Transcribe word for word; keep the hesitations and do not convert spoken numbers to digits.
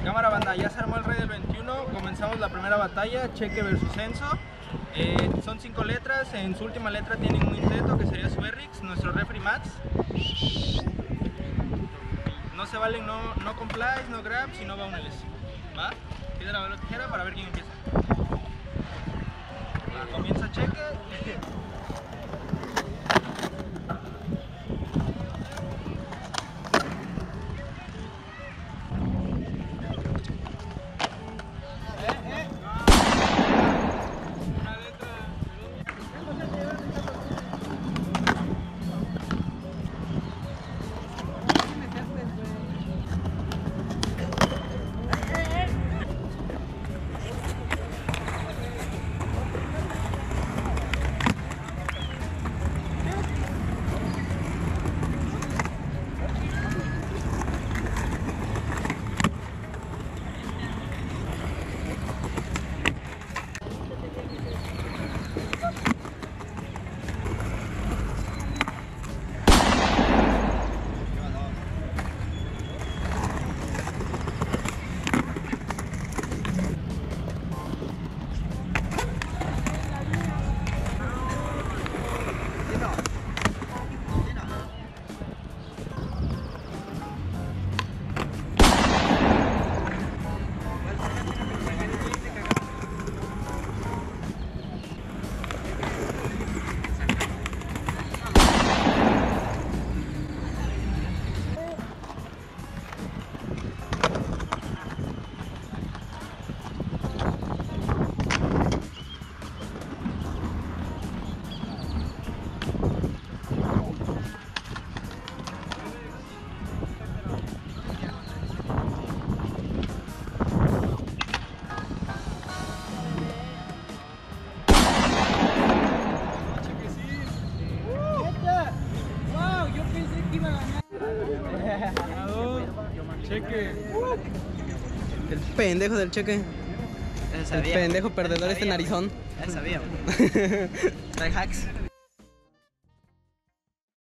Cámara banda, ya se armó el Rey del veintiuno, comenzamos la primera batalla, Cheque versus Enzo. Eh, son cinco letras, en su última letra tienen un intento que sería su Errix, nuestro refri Max. No se valen no, no complies, no grabs y no bauneles. ¿Va? Piedra, papel o tijera para ver quién empieza. Va, comienza Cheque. Cheque. El pendejo del Cheque. El pendejo perdedor este narizón. Ya sabíamos. Trae hacks.